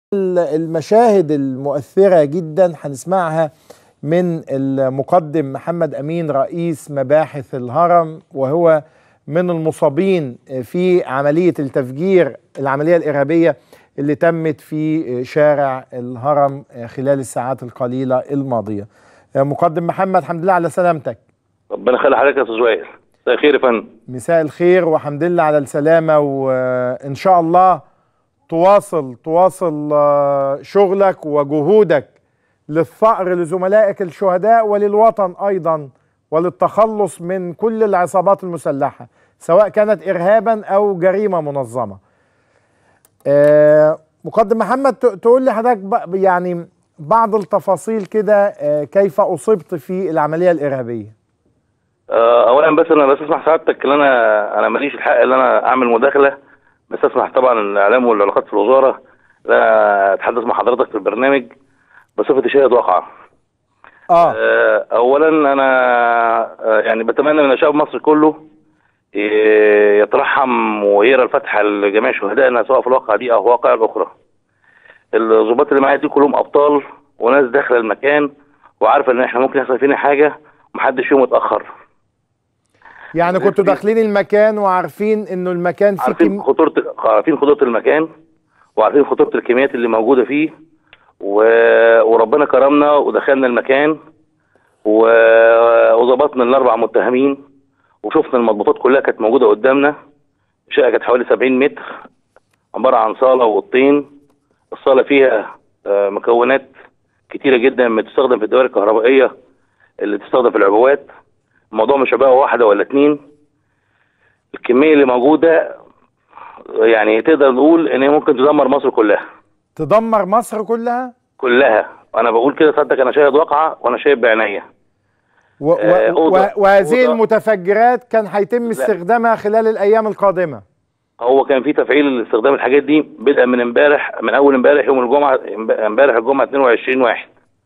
المشاهد المؤثرة جدا هنسمعها من المقدم محمد أمين رئيس مباحث الهرم، وهو من المصابين في عملية التفجير العملية الإرهابية اللي تمت في شارع الهرم خلال الساعات القليلة الماضية. مقدم محمد، الحمد لله على سلامتك. ربنا يخلي حضرتك يا استاذ وائل. مساء الخير يا فندم. مساء الخير والحمد لله على السلامة، وإن شاء الله تواصل شغلك وجهودك للثأر لزملائك الشهداء وللوطن أيضا، وللتخلص من كل العصابات المسلحة سواء كانت إرهابا أو جريمة منظمة. مقدم محمد، تقول لي حضرتك يعني بعض التفاصيل كده، كيف أصبت في العملية الإرهابية؟ أولا بس أنا بستسمح سعادتك إن أنا ماليش الحق إن أنا أعمل مداخلة، بس اسمح طبعا الإعلام والعلاقات في الوزارة لا أتحدث مع حضرتك في البرنامج بصفة شاهد واقعة. أولا أنا يعني بتمنى من شعب مصر كله يترحم ويقرا الفاتحة لجميع شهدائنا سواء في الواقعة دي أو الواقعة الأخرى. الضباط اللي معايا دي كلهم أبطال وناس داخلة المكان وعارفة إن إحنا ممكن يحصل فينا حاجة ومحدش فيهم اتأخر. يعني كنتوا داخلين المكان وعارفين إنه المكان فيه عارفين خطورة المكان وعارفين خطورة الكميات اللي موجودة فيه، وربنا كرمنا ودخلنا المكان وظبطنا الأربع متهمين وشفنا المضبوطات كلها كانت موجودة قدامنا. الشقة كانت حوالي 70 متر، عبارة عن صالة وأوضتين. الصالة فيها مكونات كتيرة جدا بتستخدم في الدوائر الكهربائية اللي تستخدم في العبوات. الموضوع مش عبارة واحدة ولا اتنين. الكمية اللي موجودة يعني تقدر نقول ان هي ممكن تدمر مصر كلها. تدمر مصر كلها؟ كلها. انا بقول كده صدق، انا شاهد واقعة وانا شايف بعينيا. وهذه المتفجرات كان هيتم استخدامها خلال الايام القادمة. هو كان في تفعيل استخدام الحاجات دي بدءا من امبارح، من اول امبارح يوم الجمعة، امبارح الجمعة 22/1.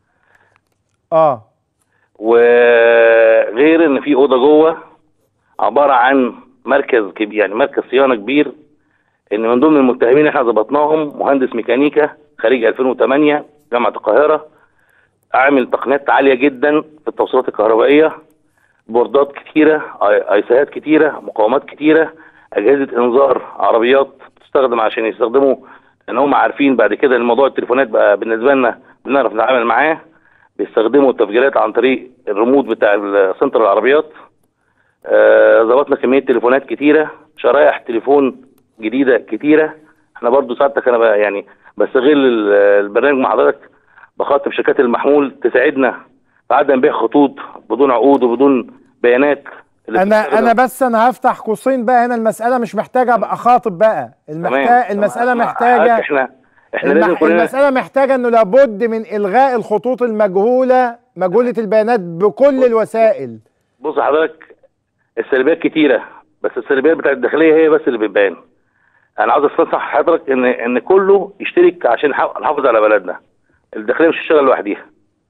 وغير ان في اوضه جوه عباره عن مركز كبير، يعني مركز صيانه كبير. ان من ضمن المتهمين احنا ضبطناهم مهندس ميكانيكا خريج 2008 جامعه القاهره، عامل تقنيات عاليه جدا في التوصيلات الكهربائيه، بوردات كتيره، ايساهات كتيره، مقاومات كتيره، اجهزه انذار، عربيات تستخدم عشان يستخدموا، ان هم عارفين بعد كده الموضوع التليفونات بقى بالنسبه لنا بنعرف نتعامل معاه. بيستخدموا التفجيرات عن طريق الريموت بتاع سنتر العربيات. ظبطنا كميه تليفونات كتيره، شرايح تليفون جديده كتيره. احنا برضو ساعتك انا يعني بستغل البرنامج مع حضرتك، بخاطب شركات المحمول تساعدنا في عدم بيع خطوط بدون عقود وبدون بيانات. انا هفتح قوسين بقى هنا. المساله مش محتاجه ابقى خاطب بقى، المساله محتاجه المساله محتاجه انه لابد من الغاء الخطوط مجهوله البيانات بكل الوسائل. بص حضرتك، السلبيات كتيره بس السلبيات بتاعت الداخليه هي بس اللي بتبان. انا عاوز استنصح حضرتك ان كله يشترك عشان نحافظ على بلدنا. الداخليه مش هتشتغل لوحديها.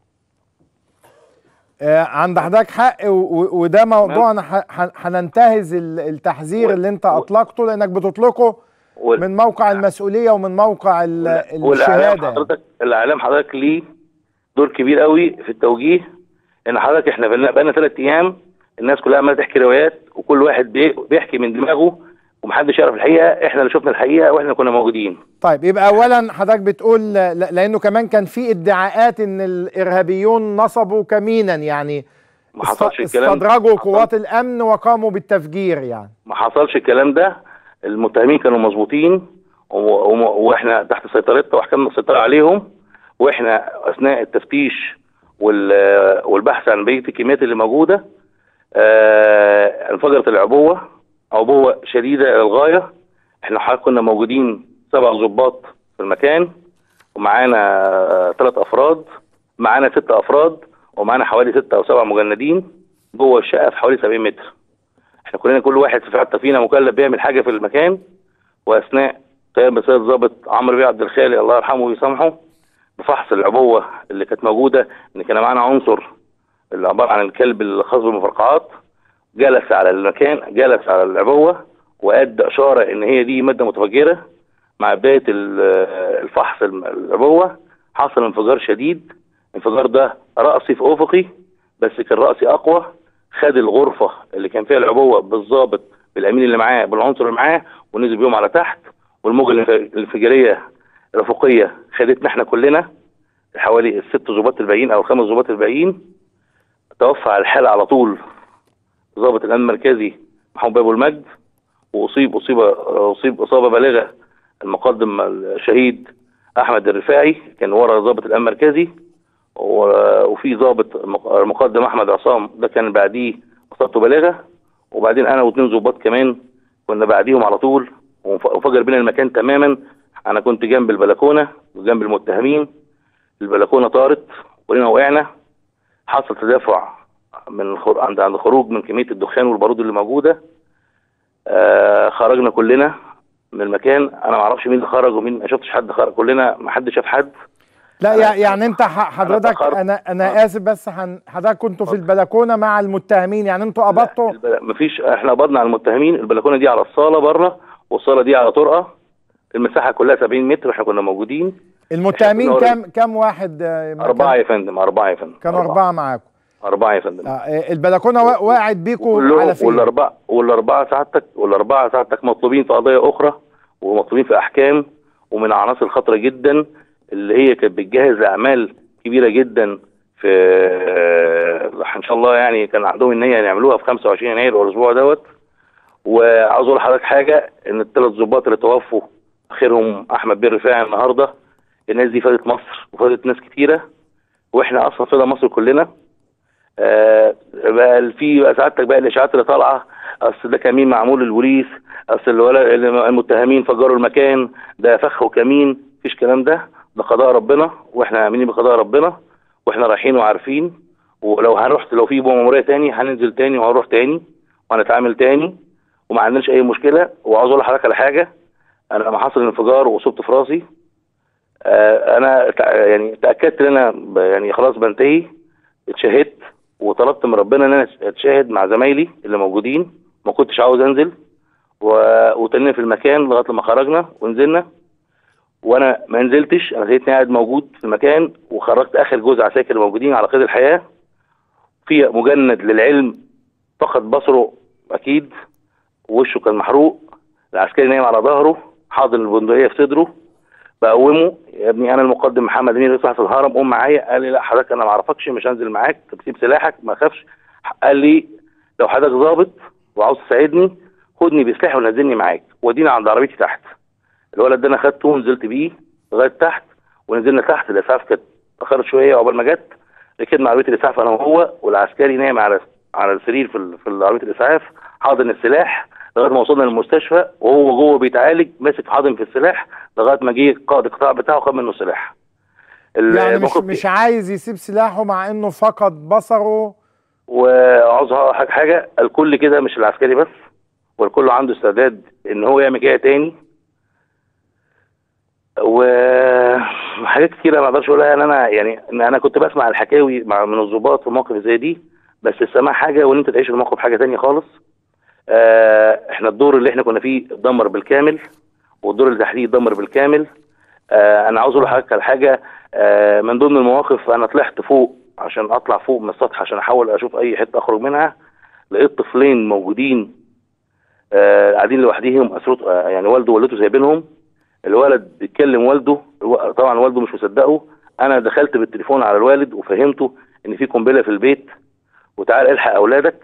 عند حضرتك حق، وده موضوع انا هننتهز التحذير اللي انت اطلقته، لانك بتطلقه من موقع المسؤوليه ومن موقع الشهاده. الاعلام حضرتك ليه دور كبير قوي في التوجيه. ان حضرتك احنا بقالنا 3 ايام الناس كلها عماله تحكي روايات، وكل واحد بيحكي من دماغه ومحدش يعرف الحقيقه. احنا اللي شفنا الحقيقه واحنا كنا موجودين. طيب، يبقى اولا حضرتك بتقول لانه كمان كان في ادعاءات ان الارهابيون نصبوا كمينا، يعني ما حصلش الكلام، استدرجوا قوات الامن وقاموا بالتفجير. يعني ما حصلش الكلام ده. المتهمين كانوا مظبوطين واحنا تحت سيطرتنا واحكامنا السيطره عليهم، واحنا اثناء التفتيش والبحث عن بقيه الكميات اللي موجوده انفجرت عبوه شديده للغايه. احنا كنا موجودين 7 ضباط في المكان، ومعانا 3 افراد، معانا 6 افراد، ومعانا حوالي 6 أو 7 مجندين جوه الشقه في حوالي 70 متر. احنا كلنا كل واحد في حته فينا مكلف بيعمل حاجه في المكان. واثناء قيام بسيد ضابط عمرو بيه عبد الخالق الله يرحمه ويسامحه بفحص العبوه اللي كانت موجوده، ان كان معانا عنصر اللي عباره عن الكلب الخاص بالمفرقعات، جلس على المكان، جلس على العبوه وادى اشاره ان هي دي ماده متفجره. مع بدايه الفحص العبوه حصل انفجار شديد. الانفجار ده رأسي في افقي، بس كان رأسي اقوى، خد الغرفه اللي كان فيها العبوه بالظابط بالامين اللي معاه بالعنصر اللي معاه ونزل بيهم على تحت، والموجه الانفجاريه الافقيه خدتنا احنا كلنا حوالي الست ضباط الباقيين او الخمس ضباط الباقيين. توفى على الحاله على طول ضابط الامن المركزي محمود بابو المجد، واصيب اصابه بالغه المقدم الشهيد احمد الرفاعي كان ورا ضابط الامن المركزي، وفي ضابط المقدم احمد عصام ده كان بعديه اصابته بالغه، وبعدين انا واثنين ضباط كمان كنا بعديهم على طول، وانفجر بينا المكان تماما. انا كنت جنب البلكونه وجنب المتهمين، البلكونه طارت ولنا وقعنا، حصل تدافع من عند الخروج من كميه الدخان والبارود اللي موجوده. خرجنا كلنا من المكان، انا ما اعرفش مين اللي خرج ومين، ما شفتش حد خرج، كلنا ما حدش شاف حد. لا يعني انت حضرتك انا اسف بس حضرتك كنتوا في البلكونه مع المتهمين، يعني انتوا قبضتوا؟ مفيش، احنا قبضنا على المتهمين. البلكونه دي على الصاله بره، والصاله دي على طرقه، المساحه كلها 70 متر واحنا كنا موجودين. المتهمين كام واحد؟ 4 يا فندم، 4 يا فندم. كانوا 4 معاكم؟ 4 يا فندم. البلكونه وقعت بيكم على فين؟ والاربعه سعادتك مطلوبين في قضايا اخرى، ومطلوبين في احكام، ومن عناصر خطره جدا اللي هي كانت بتجهز اعمال كبيره جدا في ان شاء الله، يعني كان عندهم النيه يعملوها في 25 يناير والاسبوع دوت. وعاوز اقول لحضرتك حاجه، ان الثلاث ضباط اللي توفوا اخرهم احمد بن رفاعي النهارده، الناس دي فادت مصر وفادت ناس كتيره، واحنا اصلا فادة مصر كلنا. بقى في سعادتك بقى الاشاعات اللي طالعه، اصل ده كمين معمول للبوليس، اصل المتهمين فجروا المكان، ده فخ وكمين، مفيش كلام ده قضاء ربنا، واحنا امنين بقضاء ربنا، واحنا رايحين وعارفين. ولو لو في مأمورية تاني هننزل تاني وهنروح تاني وهنتعامل تاني، وما عندناش اي مشكله. وعاوز اقول لحضرتك على حاجه، انا لما حصل الانفجار واصبت في راسي، انا يعني تاكدت ان انا يعني خلاص بنتهي، اتشهدت وطلبت من ربنا ان انا اتشاهد مع زمايلي اللي موجودين، ما كنتش عاوز انزل، وتنينا في المكان لغايه لما خرجنا ونزلنا، وانا ما نزلتش، انا لقيتني قاعد موجود في المكان، وخرجت اخر جزء عساكر موجودين على قيد الحياه. في مجند للعلم فقد بصره اكيد، وشه كان محروق، العسكري نايم على ظهره حاضن البندقيه في صدره، بقومه، يا ابني انا المقدم محمد امين رئيس الهرم، قوم معايا. قال لي لا حضرتك انا ما اعرفكش، مش هنزل معاك، تسيب سلاحك ما تخافش. قال لي لو حضرتك ظابط وعاوز تساعدني خدني بسلاحي ونزلني معاك ودينا عند عربيتي تحت. الولد ده انا خدته ونزلت بيه لغايه تحت، ونزلنا تحت. الاسعاف كانت اتاخرت شويه عقبال ما جت، ركبنا عربيه الاسعاف انا وهو، والعسكري نايم على السرير في عربيه الاسعاف حاضن السلاح لغايه ما وصلنا للمستشفى، وهو جوه بيتعالج ماسك حاضن في السلاح لغايه ما جه قائد القطاع بتاعه خد منه السلاح. يعني مش عايز يسيب سلاحه مع انه فقد بصره. وعاوز حاجه الكل كده، مش العسكري بس، والكل عنده استعداد ان هو يعمل كده تاني. وحاجات كتيره ما اقدرش اقولها، ان انا كنت بسمع الحكاوي من الضباط في موقف زي دي، بس السماع حاجه وان انت تعيش الموقف حاجه تانية خالص. احنا الدور اللي احنا كنا فيه اتدمر بالكامل، والدور اللي تحتيه اتدمر بالكامل. انا عاوز اقول لحضرتك على حاجه، من ضمن المواقف انا طلعت فوق عشان اطلع فوق من السطح عشان احاول اشوف اي حته اخرج منها، لقيت طفلين موجودين قاعدين لوحديهم، يعني والده ووالدته سايبينهم. الولد بيتكلم والده، طبعا والده مش مصدقه. انا دخلت بالتليفون على الوالد وفهمته ان في قنبله في البيت وتعال الحق اولادك،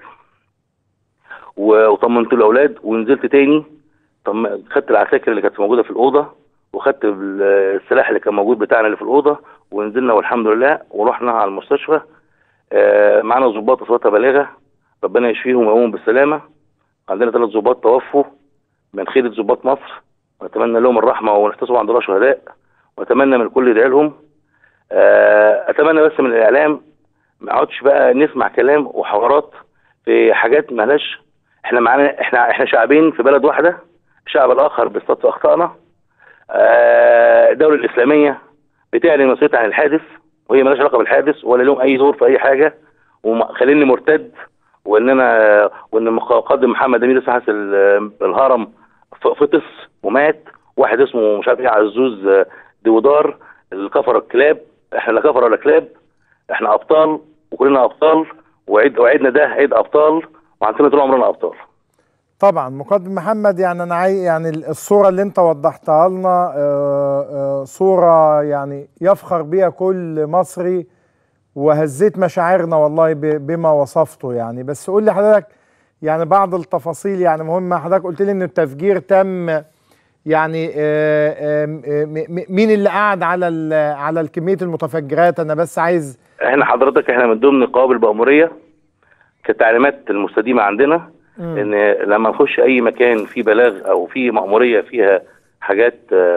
وطمنت الاولاد ونزلت تاني. خدت العساكر اللي كانت موجوده في الاوضه، وخدت السلاح اللي كان موجود بتاعنا اللي في الاوضه، ونزلنا والحمد لله ورحنا على المستشفى. معانا ضباط اصواتها بالغه، ربنا يشفيهم ويقومهم بالسلامه. عندنا 3 ضباط توفوا من خيرة ضباط مصر، ونتمنى لهم الرحمه ونحتسب عند الله شهداء، ونتمنى من الكل يدعي لهم. اتمنى بس من الاعلام ما اقعدش بقى نسمع كلام وحوارات في حاجات مالهاش. احنا معانا، احنا شعبين في بلد واحده، الشعب الاخر بيصطاد في اخطائنا. الدوله الاسلاميه بتعلن مسؤوليتها عن الحادث، وهي مالهاش علاقه بالحادث ولا لهم اي دور في اي حاجه، وخليني مرتد. وان المقدم محمد امين رئيس الهرم فطس ومات، واحد اسمه مش عارف ايه عزوز ديودار، الكفر الكلاب. احنا لا كفر ولا كلاب، احنا ابطال وكلنا ابطال، وعيدنا ده عيد ابطال، وعندنا طول عمرنا ابطال. طبعا مقدم محمد، يعني انا يعني الصوره اللي انت وضحتها لنا صوره يعني يفخر بها كل مصري، وهزيت مشاعرنا والله بما وصفته يعني. بس قول لي حضرتك يعني بعض التفاصيل يعني مهمه. حضرتك قلت لي ان التفجير تم يعني مين اللي قعد على كميه المتفجرات؟ انا بس عايز. احنا من ضمن قوابل بأمورية، كتعليمات المستديمة عندنا ان لما نخش اي مكان فيه بلاغ او فيه مأمورية فيها حاجات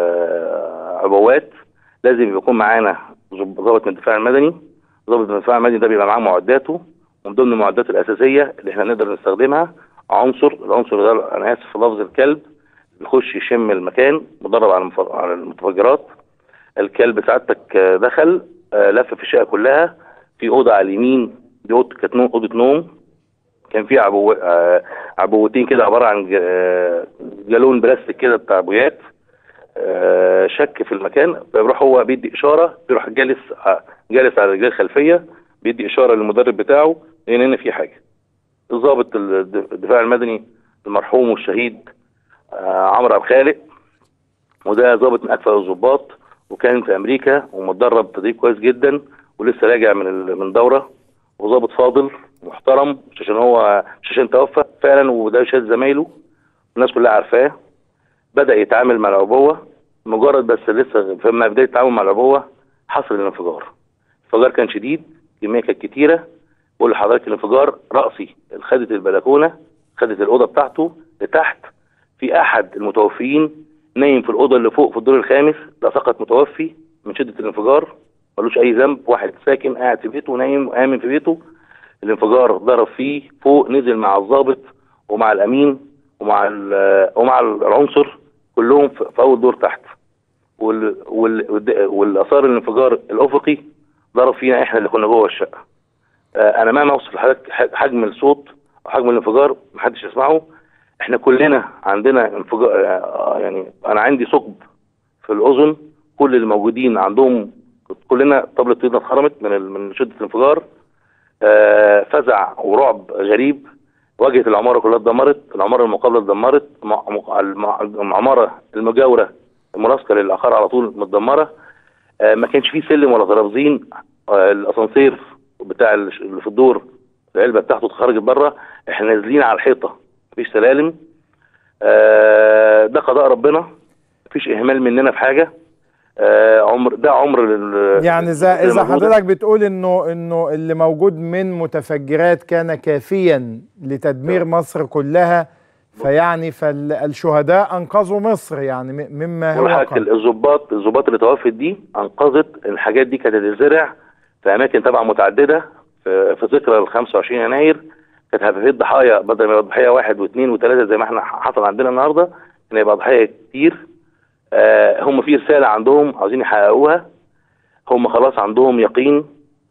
عبوات، لازم يكون معانا ضابط من الدفاع المدني. ضابط من الدفاع المدني ده بيبقى معاه معداته، ومن ضمن المعدات الأساسية اللي احنا نقدر نستخدمها العنصر ده، انا اسف في لفظ الكلب، بيخش يشم المكان، مدرب على المتفجرات. الكلب سعادتك دخل لف في الشقه كلها، في اوضه على اليمين دي كانت اوضه نوم، كان في عبوتين كده عباره عن جالون بلاستيك كده بتاع عبويات. شك في المكان، فيروح هو بيدي اشاره، بيروح جالس على رجليه الخلفيه، بيدي اشاره للمدرب بتاعه ان هنا في حاجه. ضابط الدفاع المدني المرحوم والشهيد عمرو عبد الخالق، وده ضابط من اكفأ الضباط، وكان في امريكا ومتدرب تدريب كويس جدا، ولسه راجع من دوره، وضابط فاضل محترم، مش عشان توفى فعلا، وده شهاده زمايله الناس كلها عارفاه. بدا يتعامل مع العبوه، مجرد بس لسه فما بدايه التعامل مع العبوه حصل الانفجار. الانفجار كان شديد، كميه كانت كتيره. بقول لحضرتك الانفجار راسي، خدت البلكونه، خدت الاوضه بتاعته لتحت. في احد المتوفيين نايم في الاوضه اللي فوق في الدور الخامس، ده سقط متوفي من شده الانفجار، ملوش اي ذنب، واحد ساكن قاعد في بيته نايم امن في بيته. الانفجار ضرب فيه فوق، نزل مع الضابط ومع الامين ومع العنصر كلهم في اول دور تحت. والاثار الانفجار الافقي ضرب فينا احنا اللي كنا جوه الشقه. انا ما اوصف لحضرتك حجم الصوت وحجم الانفجار محدش يسمعه. احنا كلنا عندنا انفجار، يعني انا عندي ثقب في الاذن، كل اللي موجودين عندهم، كلنا طبلة ايدنا اتخرمت من شده الانفجار. فزع ورعب غريب، واجهه العماره كلها اتدمرت، العماره المقابله اتدمرت، العماره المجاوره الملاصقه للعقار على طول متدمره. ما كانش فيه سلم ولا ترابزين. الاسانسير بتاع اللي في الدور العلبه بتاعته اتخرجت بره، احنا نازلين على الحيطه، مفيش سلالم. ده قضاء ربنا، مفيش اهمال مننا في حاجه. عمر يعني اذا حضرتك بتقول انه اللي موجود من متفجرات كان كافيا لتدمير مصر كلها، فيعني فالشهداء انقذوا مصر يعني مما هو الضباط اللي توفت دي انقذت الحاجات دي، كانت تتزرع في اماكن طبعا متعدده في ذكرى ال 25 يناير. كانت هتبقى ضحايا، بدل ما يبقى ضحيه واحد واثنين وثلاثه زي ما احنا حصل عندنا النهارده، كان يبقى ضحايا كتير. هم في رساله عندهم عاوزين يحققوها، هم خلاص عندهم يقين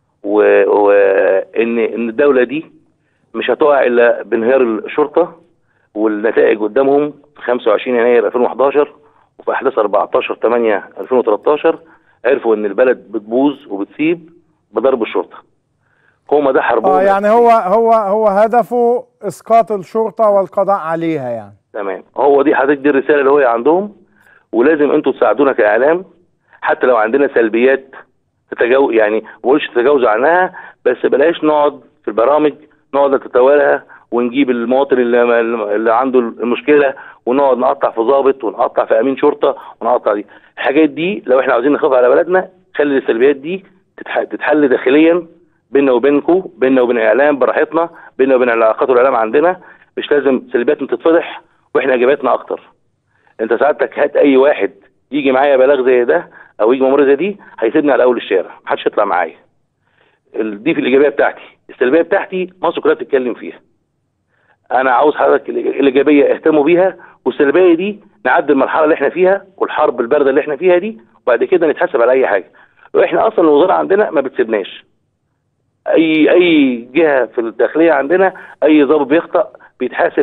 وان الدوله دي مش هتقع الا بانهيار الشرطه، والنتائج قدامهم في 25 يناير 2011 وفي احداث 14/8/2013 عرفوا ان البلد بتبوظ وبتسيب بضرب الشرطه. هم ده حربهم. يعني هو هدفه اسقاط الشرطه والقضاء عليها يعني. تمام، هو دي حضرتك دي الرساله اللي هي عندهم، ولازم انتوا تساعدونا كاعلام، حتى لو عندنا سلبيات يعني ما بقولش تتجاوزوا عنها، بس بلاش نقعد في البرامج نقعد نتتوالها ونجيب المواطن اللي عنده المشكله ونقعد نقطع في ضابط ونقطع في امين شرطه ونقطع دي الحاجات دي. لو احنا عاوزين نخاف على بلدنا، خلي السلبيات دي تتحل داخليا بيننا وبينكم، بيننا وبين الاعلام براحتنا، بيننا وبين العلاقات والاعلام عندنا. مش لازم سلبياتنا تتفضح واحنا ايجابياتنا اكتر. انت سعادتك هات اي واحد يجي معايا بلاغ زي ده او يجي ممرضه زي دي، هيسيبني على اول الشارع، محدش يطلع معايا. دي في الايجابيه بتاعتي. السلبيه بتاعتي مصر كلها بتتكلم فيها. انا عاوز حضرتك الايجابيه اهتموا بيها، والسلبيه دي نعدي المرحله اللي احنا فيها والحرب البارده اللي احنا فيها دي، وبعد كده نتحاسب على اي حاجه. واحنا اصلا الوزاره عندنا ما بتسيبناش. اي جهه في الداخليه عندنا، اي ضابط بيخطأ بيتحاسب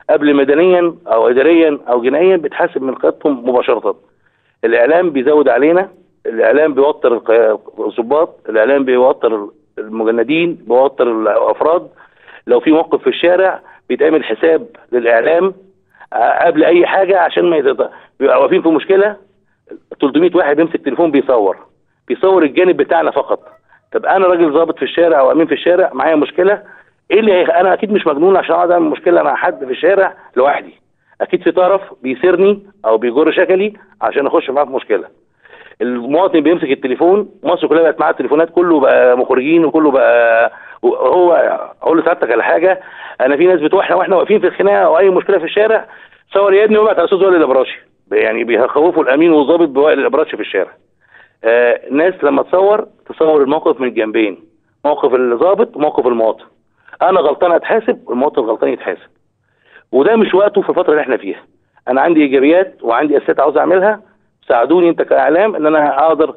قبل مدنيا او اداريا او جنائيا بتحاسب من قيادتهم مباشره. الاعلام بيزود علينا، الاعلام بيوتر الضباط، الاعلام بيوتر المجندين، بيوتر الافراد. لو في موقف في الشارع بيتعمل حساب للاعلام قبل اي حاجه، عشان ما بيبقى واقفين في مشكله 300 واحد بيمسك تليفون بيصور الجانب بتاعنا فقط. طب انا راجل ضابط في الشارع او امين في الشارع، معايا مشكله، ايه اللي انا اكيد مش مجنون عشان اقعد اعمل مشكله مع حد في الشارع لوحدي. اكيد في طرف بيسيرني او بيجر شكلي عشان اخش معاه في مشكله. المواطن بيمسك التليفون، مصر كلها بقت معاها تليفونات، كله بقى مخرجين وكله بقى. هو اقول لسعادتك على حاجه، انا في ناس واحنا واقفين في الخناقه او اي مشكله في الشارع، صور يا ابني وابعت على استاذ وائل الابراشي، يعني بيخوفوا الامين والظابط بوائل الابراشي في الشارع. الناس لما تصور الموقف من الجنبين، موقف الضابط وموقف المواطن. انا غلطان اتحاسب والمواطن غلطان يتحاسب، وده مش وقته في الفتره اللي احنا فيها. انا عندي ايجابيات وعندي اساسات عاوز اعملها، ساعدوني انت كاعلام ان انا اقدر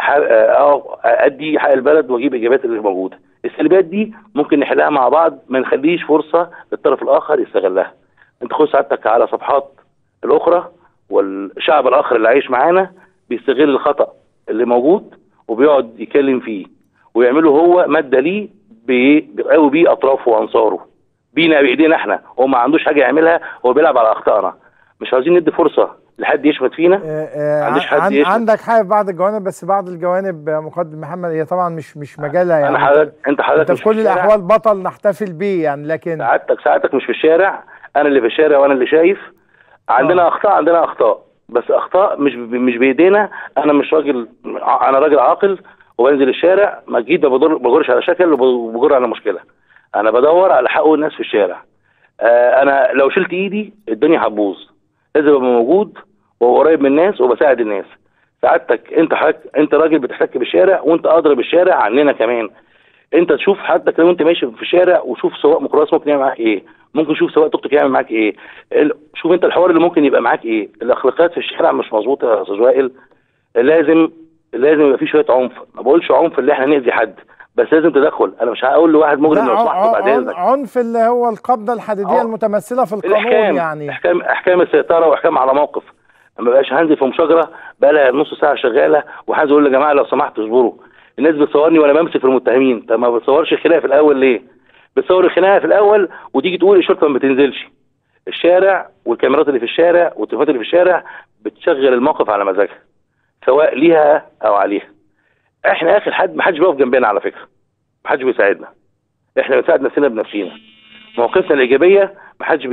ادي حق البلد واجيب ايجابيات اللي موجوده. السلبيات دي ممكن نحلها مع بعض، ما نخليش فرصه للطرف الاخر يستغلها. انت خد سعادتك على صفحات الاخرى، والشعب الاخر اللي عايش معانا بيستغل الخطا اللي موجود وبيقعد يتكلم فيه ويعمله هو ماده ليه، بيقوي بيه اطرافه وانصاره بينا بايدينا احنا. هو ما عندوش حاجه يعملها، هو بيلعب على اخطائنا. مش عايزين ندي فرصه لحد يشمت فينا. عندك حاجه في بعض الجوانب، بس بعض الجوانب مقدم محمد هي طبعا مش مجالها يعني. انت في كل الاحوال بطل نحتفل بيه يعني، لكن ساعتك مش في الشارع، انا اللي في الشارع وانا اللي شايف. عندنا اخطاء بس اخطاء مش بايدينا. انا مش راجل، انا راجل عاقل وبنزل الشارع، ما جيت بجرش على شكل وبجر على مشكله. انا بدور على حقوق الناس في الشارع. انا لو شلت ايدي الدنيا هتبوظ. لازم ابقى موجود وقريب من الناس وبساعد الناس. سعادتك انت راجل بتحتك بالشارع، وانت ادرى بالشارع عننا كمان. انت تشوف حضرتك لو انت ماشي في الشارع وشوف سواق ميكروباص ممكن يعمل معاك ايه، ممكن شوف سواق توك توك يعمل معاك ايه، شوف انت الحوار اللي ممكن يبقى معاك ايه. الاخلاقيات في الشارع مش مظبوطه يا استاذ وائل. لازم يبقى في شويه عنف. ما بقولش عنف اللي احنا نأذي حد، بس لازم تدخل. انا مش هقول لواحد مجرم لو سمحت بعد اذنك. عنف اللي هو القبضه الحديديه المتمثله في القانون، يعني احكام السيطره واحكام على موقف. ما بقاش هنزل في مشاجره بقى لها نص ساعه شغاله وهنزل اقول يا جماعه لو سمحت اصبروا. الناس بتصورني وانا بمسك في المتهمين. طب ما بتصورش الخناقه في الاول ليه؟ بتصور الخناقه في الاول وتيجي تقول الشرطه ما بتنزلش. الشارع والكاميرات اللي في الشارع والتليفونات اللي في الشارع بتشغل الموقف على مزاجها، سواء ليها او عليها. احنا اخر حد، ما حدش بيقف جنبنا على فكره، ما حدش بيساعدنا. احنا بنساعد نفسنا بنفسنا. موقفنا الايجابيه ما حدش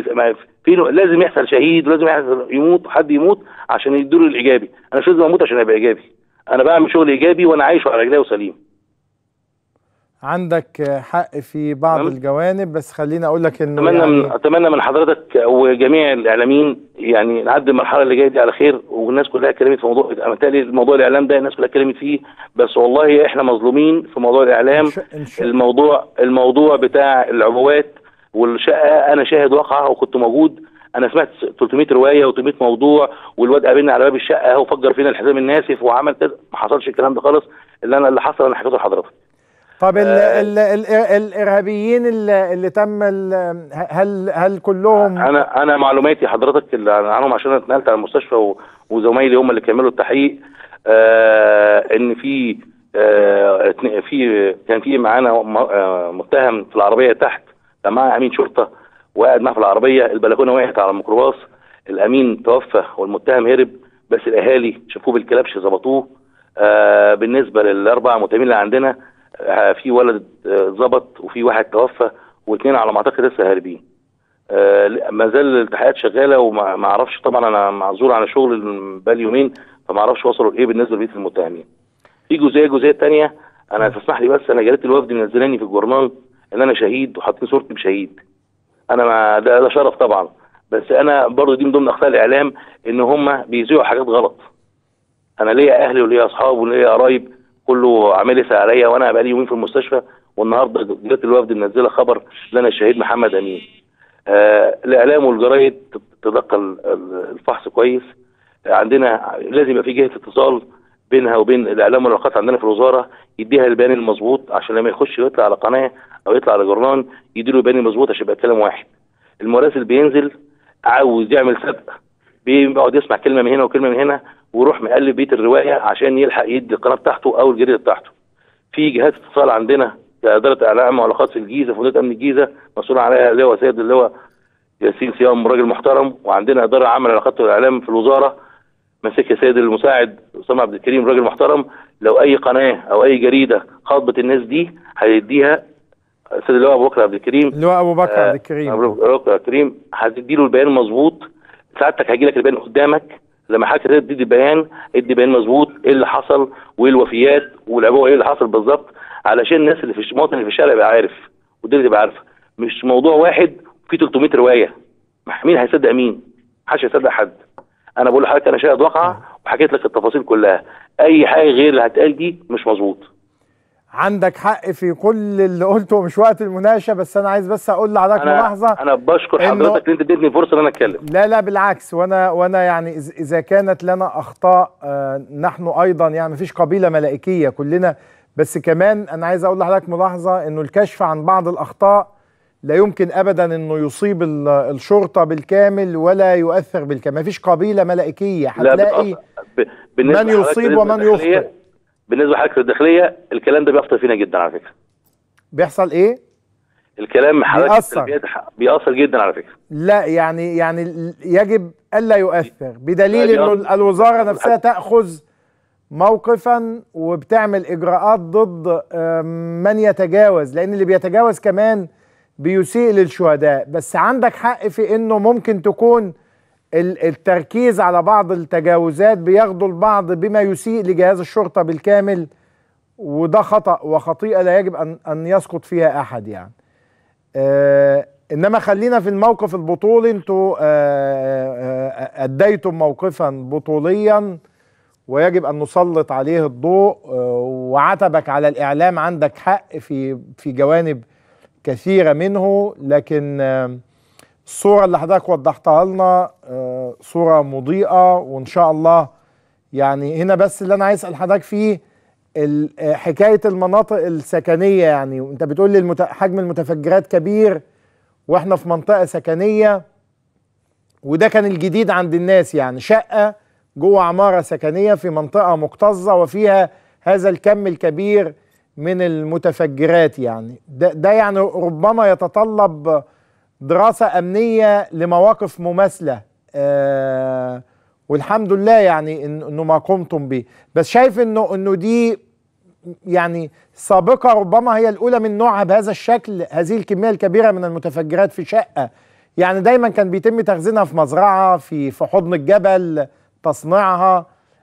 لازم يحصل شهيد ولازم يحصل حد يموت عشان يدور الايجابي. انا مش لازم اموت عشان ابقى ايجابي. انا بعمل شغل ايجابي وانا عايش على رجلي وسليم. عندك حق في بعض الجوانب، بس خليني اقول لك انه اتمنى من حضرتك وجميع الاعلاميين يعني نعدي المرحله اللي جايه دي على خير. والناس كلها اتكلمت في موضوع الاعلام ده، الناس كلها اتكلمت فيه، بس والله احنا مظلومين في موضوع الاعلام. الموضوع بتاع العبوات والشقه، انا شاهد واقعه وكنت موجود. انا سمعت 300 روايه و300 موضوع، والواد قابلنا على باب الشقه وفجر فينا الحزام الناسف وعمل كده. ما حصلش الكلام ده خالص. اللي حصل انا حكيته لحضرتك. طب الارهابيين اللي تم هل كلهم؟ انا معلوماتي حضرتك اللي عنهم عشان انا اتنقلت على المستشفى وزمايلي هم اللي كملوا التحقيق، ان كان في معانا متهم في العربيه تحت، كان معاه امين شرطه وقاعد معاه في العربيه، البلكونه وقعت على الميكروباص، الامين توفى والمتهم هرب، بس الاهالي شافوه بالكلبش ظبطوه. بالنسبه للاربع متهمين اللي عندنا، في ولد ظبط وفي واحد توفى واثنين على ما اعتقد لسه هاربين. ما زال التحقيقات شغاله وما اعرفش طبعا، انا معذور عن الشغل بقالي يومين فما اعرفش وصلوا لايه بالنسبه لبقيه المتهمين. في جزئيه ثانيه، انا تسمح لي بس، انا جريده الوفد منزلاني في الجورنال ان انا شهيد وحاطين صورتي بشهيد. انا ما ده شرف طبعا، بس انا برضه دي من ضمن اخطاء الاعلام ان هم بيذيعوا حاجات غلط. انا ليا اهلي وليا اصحاب وليا قرايب، كله عامل يسأل عليا وانا بقالي يومين في المستشفى، والنهارده جريده الوفد منزله خبر لنا الشهيد محمد امين. الاعلام والجرايد تدقق الفحص كويس. عندنا لازم يبقى في جهه اتصال بينها وبين الاعلام والعلاقات عندنا في الوزاره، يديها البيان المظبوط عشان لما يخش يطلع على قناه او يطلع على جورنال يديله البيان المظبوط عشان يبقى كلام واحد. المراسل بينزل عاوز يعمل سبق، بيقعد يسمع كلمه من هنا وكلمه من هنا ويروح مقلب بيت الروايه عشان يلحق يدي القناه بتاعته او الجريده بتاعته. في جهات اتصال عندنا كاداره اعلام وعلاقات في الجيزه، في مديريه امن الجيزه مسؤول عليها اللي هو سيد اللي هو ياسين صيام، راجل محترم. وعندنا اداره عامه للعلاقات والاعلام في الوزاره ماسكها سيد المساعد اسامه عبد الكريم، راجل محترم. لو اي قناه او اي جريده خاطبت الناس دي هيديها سيد اللواء ابو بكر عبد الكريم، اللواء ابو بكر عبد الكريم، ابو بكر عبد الكريم هتدي له البيان مظبوط. ساعتك هيجي لك البيان قدامك، لما حضرتك تدي البيان ادي بيان مظبوط ايه اللي حصل وايه الوفيات والعبوه ايه اللي حصل بالظبط، علشان الناس اللي في المواطن اللي في الشارع يبقى عارف والدنيا تبقى عارفه. مش موضوع واحد في 300 روايه، مين هيصدق مين؟ محدش هيصدق حد. انا بقول لحضرتك انا شاهد واقعه وحكيت لك التفاصيل كلها، اي حاجه غير اللي هتقال دي مش مظبوط. عندك حق في كل اللي قلته، مش وقت المناقشه، بس انا عايز بس اقول لحضرتك ملاحظه. انا بشكر حضرتك ان انت اديتني فرصه ان انا اتكلم. لا بالعكس، وانا يعني اذا كانت لنا اخطاء نحن ايضا يعني مفيش قبيله ملائكيه كلنا، بس كمان انا عايز اقول لحضرتك ملاحظه انه الكشف عن بعض الاخطاء لا يمكن ابدا انه يصيب الشرطه بالكامل ولا يؤثر بالكامل. مفيش قبيله ملائكيه، هتلاقي من يصيب ومن يخطئ. بالنسبه لحضرتك للداخليه الكلام ده بيأثر فينا جدا على فكره. بيحصل ايه؟ الكلام حضرتك بيأثر جدا على فكره. لا يعني يجب الا يؤثر، بدليل انه الوزاره نفسها تأخذ موقفا وبتعمل اجراءات ضد من يتجاوز، لان اللي بيتجاوز كمان بيسيء للشهداء. بس عندك حق في انه ممكن تكون التركيز على بعض التجاوزات بياخدوا البعض بما يسيء لجهاز الشرطة بالكامل، وده خطأ وخطيئة لا يجب أن يسقط فيها أحد يعني. إنما خلينا في الموقف البطولي. انتوا أديتم موقفا بطوليا ويجب أن نسلط عليه الضوء، وعتبك على الإعلام عندك حق في جوانب كثيرة منه، لكن الصورة اللي حضرتك وضحتها لنا صورة مضيئة، وإن شاء الله يعني. هنا بس اللي أنا عايز أسأل حضرتك فيه حكاية المناطق السكنية، يعني أنت بتقول لي حجم المتفجرات كبير وإحنا في منطقة سكنية، وده كان الجديد عند الناس، يعني شقة جوه عمارة سكنية في منطقة مكتظة وفيها هذا الكم الكبير من المتفجرات. يعني ده يعني ربما يتطلب دراسة أمنية لمواقف مماثلة، والحمد لله يعني إنه ما قمتم به. بس شايف إنه دي يعني سابقة ربما هي الأولى من نوعها بهذا الشكل، هذه الكمية الكبيرة من المتفجرات في شقة. يعني دايما كان بيتم تخزينها في مزرعة في حضن الجبل، تصنيعها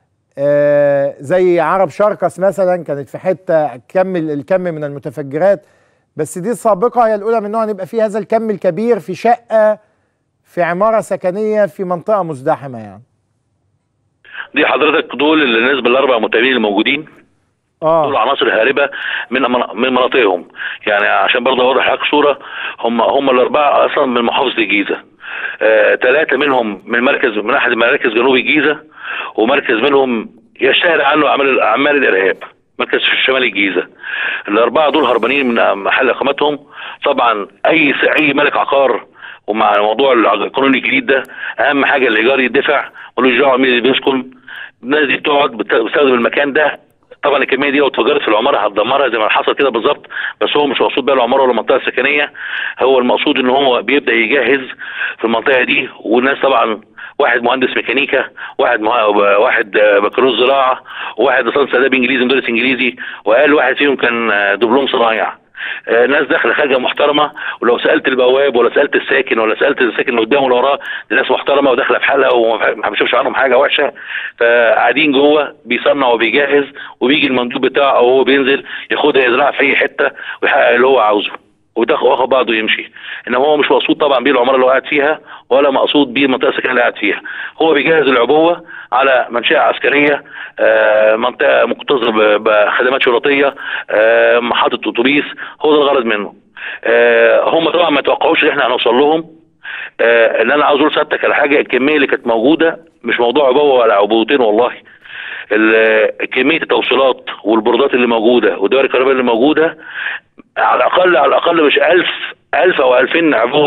زي عرب شركس مثلا كانت في حتة الكم من المتفجرات. بس دي السابقة هي الأولى من نوع أن يبقى فيه هذا الكم الكبير في شقة في عمارة سكنية في منطقة مزدحمة. يعني دي حضرتك دول بالنسبة للأربع متابعين الموجودين دول عناصر هاربة من مناطقهم، يعني عشان برضه أوضح لك صورة. هم الأربعة أصلا من محافظة الجيزة، 3 منهم من أحد مراكز جنوب الجيزة، ومركز منهم يشتهر عنه أعمال الإرهاب، مركز في شمال الجيزة. الأربعة دول هربانين من محل إقامتهم. طبعا أي مالك عقار، ومع موضوع القانون الجديد ده أهم حاجة الإيجار يدفع، ملوش دعوة مين اللي بيسكن. الناس دي بتقعد بتستخدم المكان ده. طبعا الكمية دي لو اتفجرت في العمارة هتدمرها زي ما حصل كده بالظبط، بس هو مش مقصود بقى العمارة ولا المنطقة السكنية، هو المقصود إن هو بيبدأ يجهز في المنطقة دي. والناس طبعا واحد مهندس ميكانيكا، واحد بكالوريوس زراعه، وواحد لسان اداب انجليزي مدرس انجليزي، وقال واحد فيهم كان دبلوم صنايع. ناس داخله خارجه محترمه، ولو سالت البواب ولا سالت الساكن ولا سالت الساكن اللي قدامه ولا وراه، دي ناس محترمه وداخله في حالها وما بيشوفش عنهم حاجه وحشه. فقاعدين جوه بيصنع وبيجهز، وبيجي المندوب بتاعه او هو بينزل ياخدها يزرعها في اي حته ويحقق اللي هو عاوزه واخد بعضه يمشي. انما هو مش مقصود طبعا بيه العماره اللي هو قاعد فيها، ولا مقصود بيه المنطقه السكنيه اللي قاعد فيها. هو بيجهز العبوه على منشاه عسكريه، منطقه مكتظه بخدمات شرطيه، محطه اتوبيس. هو ده الغرض منه. هم طبعا ما توقعوش ان احنا هنوصل لهم. اللي انا عاوز اقول لسيادتك على حاجه، الكميه اللي كانت موجوده مش موضوع عبوه ولا عبوتين، والله كميه التوصيلات والبوردات اللي موجوده والدوائر الكهربائيه اللي موجوده على الاقل مش 1000 او 2000 عبوه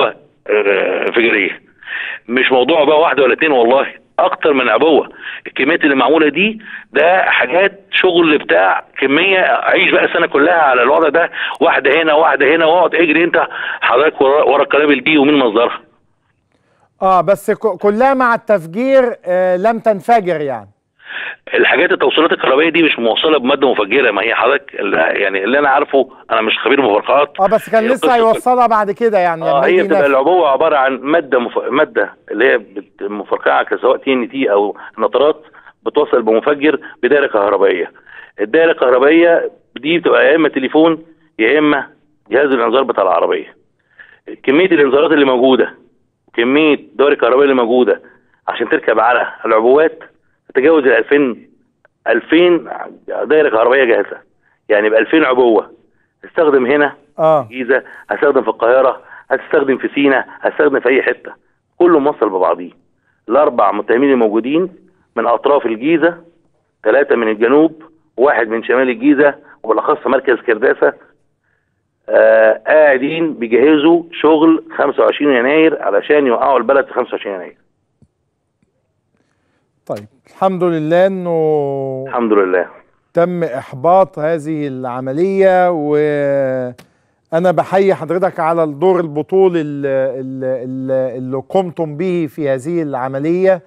انفجاريه. مش موضوع بقى واحده ولا اتنين، والله اكتر من عبوه. الكميات اللي معموله دي ده حاجات شغل بتاع كميه، عيش بقى السنه كلها على الوضع ده، واحده هنا واحده هنا، واقعد اجري انت حضرتك ورا القنابل دي ومين مصدرها. بس كلها مع التفجير لم تنفجر يعني. الحاجات التوصيلات الكهربائيه دي مش موصله بماده مفجره، ما هي حضرتك يعني اللي انا عارفه، انا مش خبير مفرقعات. بس كان لسه هيوصلها بعد كده يعني لما هي بتبقى ينفذ. العبوه عباره عن ماده اللي هي مفرقعه، سواء TNT او نطرات، بتوصل بمفجر بدايره كهربائيه. الدايره الكهربائيه دي بتبقى يا اما تليفون يا اما جهاز الانذار بتاع العربيه. كميه الانذارات اللي موجوده، كميه الدوائر الكهربائيه اللي موجوده عشان تركب على العبوات تتجاوز ال 2000 دايره كهربائيه جاهزه، يعني ب 2000 عبوه. تستخدم هنا في الجيزه، هستخدم في القاهره، هتستخدم في سينا، هستخدم في اي حته، كله موصل ببعضيه. الاربع متهمين الموجودين من اطراف الجيزه، 3 من الجنوب، 1 من شمال الجيزه، وبالاخص مركز كرداسه، قاعدين بيجهزوا شغل 25 يناير علشان يوقعوا البلد في 25 يناير. طيب الحمد لله الحمد لله تم إحباط هذه العملية، وأنا بحيي حضرتك على الدور البطولي اللي قمتم به في هذه العملية،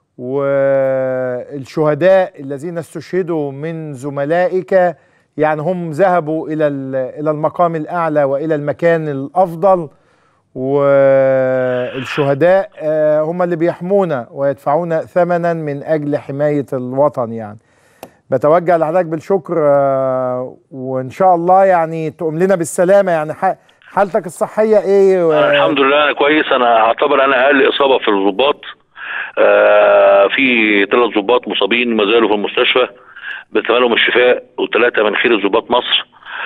والشهداء الذين استشهدوا من زملائك يعني هم ذهبوا إلى المقام الأعلى وإلى المكان الأفضل، والشهداء هم اللي بيحمونا ويدفعون ثمنا من أجل حماية الوطن. يعني بتوجه لحضرتك بالشكر، وإن شاء الله يعني تقوم لنا بالسلامة. يعني حالتك الصحية إيه؟ الحمد لله أنا كويس. أنا أعتبر أنا أقل إصابة في الضباط. في 3 ضباط مصابين ما زالوا في المستشفى بتمنى لهم الشفاء، و3 من خير ضباط مصر.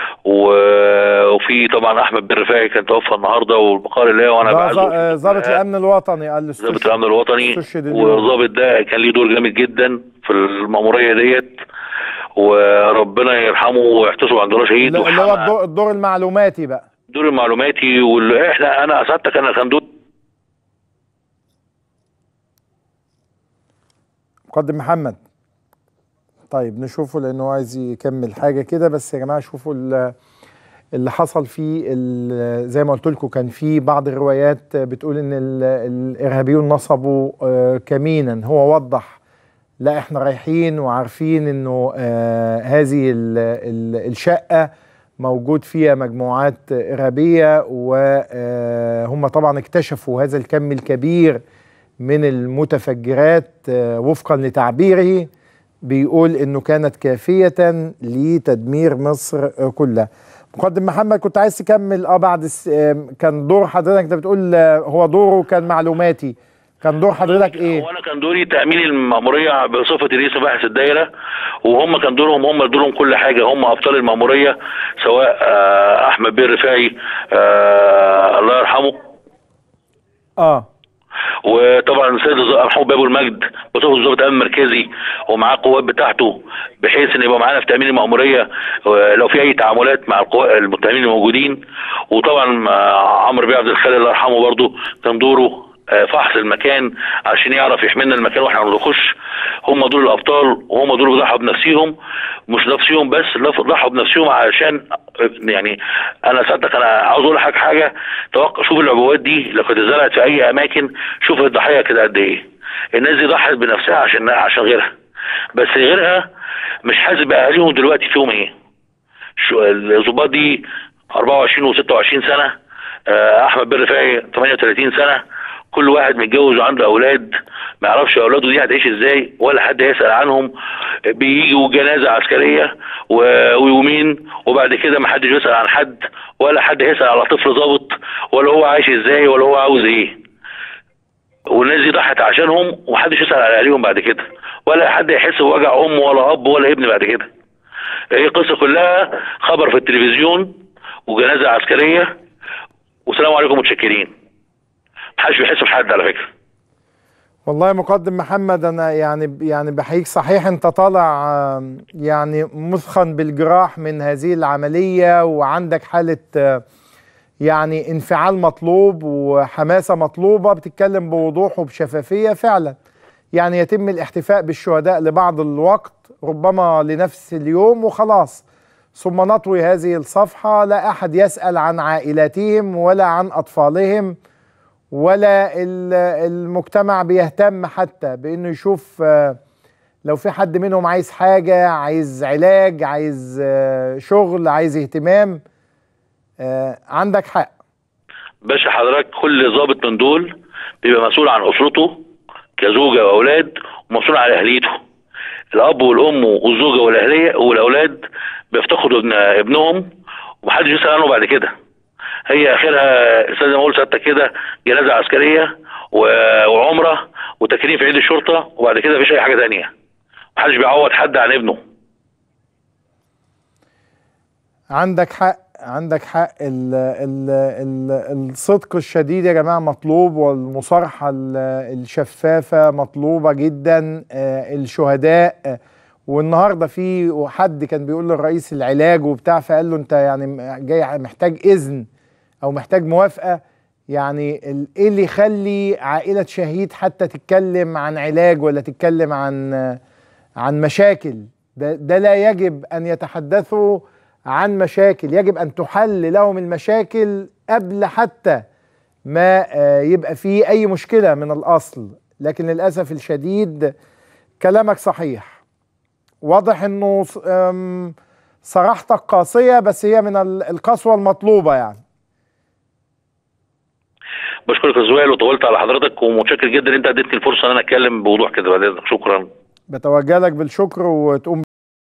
وفي طبعا احمد بن رفاعي كان توفى النهارده، والبقاء لله وانا بعزه. ضابط الامن الوطني ضابط الامن الوطني، والضابط ده كان ليه دور جامد جدا في المأمورية ديت، وربنا يرحمه ويحتسبه عند الله شهيد. اللي هو الدور المعلوماتي بقى. الدور المعلوماتي، واللي انا اسعدتك انا كان دور مقدم محمد. طيب نشوفه لانه عايز يكمل حاجه كده. بس يا جماعه شوفوا اللي حصل فيه. زي ما قلت لكم كان في بعض الروايات بتقول ان الارهابيون نصبوا كمينا. هو وضح لا احنا رايحين وعارفين انه هذه الشقه موجود فيها مجموعات ارهابيه، وهم طبعا اكتشفوا هذا الكم الكبير من المتفجرات وفقا لتعبيره، بيقول انه كانت كافية لتدمير مصر كلها. مقدم محمد كنت عايز تكمل بعد كان دور حضرتك، انت بتقول هو دوره كان معلوماتي، كان دور حضرتك ايه؟ وانا كان دوري تأمين المأمورية بصفة رئيس مباحث الدايرة، وهم كان دورهم كل حاجة. هم ابطال المأمورية، سواء احمد بن رفاعي الله يرحمه، وطبعا السيد مرحوم بابو المجد بصفه ضابط امن مركزي ومعاه قوات بتاعته، بحيث ان يبقى معانا في تامين المأموريه لو في اي تعاملات مع المتهمين الموجودين. وطبعا عمرو بيه عبد الخالق الله يرحمه برضه كان دوره فحص المكان عشان يعرف يحملنا المكان واحنا بنخش. هم دول الابطال، وهم دول بيضحوا بنفسيهم، مش نفسيهم بس، ضحوا بنفسيهم عشان يعني انا صدق. انا عاوز اقول لك حاجه، توقع شوف العبوات دي لو كانت اتزرعت في اي اماكن، شوف الضحيه كده قد ايه. الناس دي ضحت بنفسها عشان غيرها، بس غيرها مش حاسس باهاليهم دلوقتي فيهم ايه. الضباط دي 24 و26 سنه، احمد بن رفاعي 38 سنه، كل واحد متجوز وعنده اولاد، ما يعرفش اولاده دي هتعيش ازاي، ولا حد يسال عنهم. بيجوا جنازه عسكريه ويومين وبعد كده ما حدش يسال عن حد، ولا حد يسال على طفل ضابط، ولا هو عايش ازاي، ولا هو عاوز ايه. والناس دي ضحت عشانهم، ومحدش يسال على اهاليهم بعد كده، ولا حد يحس بوجع ام ولا اب ولا ابن بعد كده. هي القصه كلها خبر في التلفزيون وجنازه عسكريه والسلام عليكم متشكرين. محدش بيحس بحد على فكره. والله يا مقدم محمد انا يعني بحييك. صحيح انت طالع يعني مثخن بالجراح من هذه العمليه، وعندك حاله يعني انفعال مطلوب وحماسة مطلوبة، بتتكلم بوضوح وبشفافية فعلا. يعني يتم الاحتفاء بالشهداء لبعض الوقت، ربما لنفس اليوم وخلاص، ثم نطوي هذه الصفحة. لا أحد يسأل عن عائلاتهم ولا عن أطفالهم، ولا المجتمع بيهتم حتى بأنه يشوف لو في حد منهم عايز حاجة، عايز علاج، عايز شغل، عايز اهتمام. عندك حق باشا. حضرتك كل ضابط من دول بيبقى مسؤول عن اسرته كزوجه واولاد، ومسؤول عن اهليته. الاب والام والزوجه والاهليه والاولاد بيفتقدوا ابنهم، ومحدش يسال عنه بعد كده. هي اخرها زي ما قلت سيادتك كده، جنازه عسكريه وعمره وتكريم في عيد الشرطه، وبعد كده مفيش اي حاجه ثانيه. محدش بيعوض حد عن ابنه. عندك حق عندك حق. الصدق الشديد يا جماعة مطلوب، والمصارحة الشفافة مطلوبة جدا. الشهداء، والنهاردة في حد كان بيقول للرئيس العلاج وبتاع، فقال له انت يعني جاي محتاج اذن او محتاج موافقة. يعني ايه اللي يخلي عائلة شهيد حتى تتكلم عن علاج ولا تتكلم عن مشاكل؟ ده لا يجب ان يتحدثوا عن مشاكل، يجب أن تحل لهم المشاكل قبل حتى ما يبقى فيه أي مشكلة من الأصل. لكن للأسف الشديد كلامك صحيح، واضح أنه صراحتك قاسية، بس هي من القسوة المطلوبة يعني. بشكرك يا زويل وطولت على حضرتك، ومتشكر جدا ان انت اديتني الفرصه ان انا اتكلم بوضوح كده. بعد اذنك، شكرا. بتوجه لك بالشكر وتقوم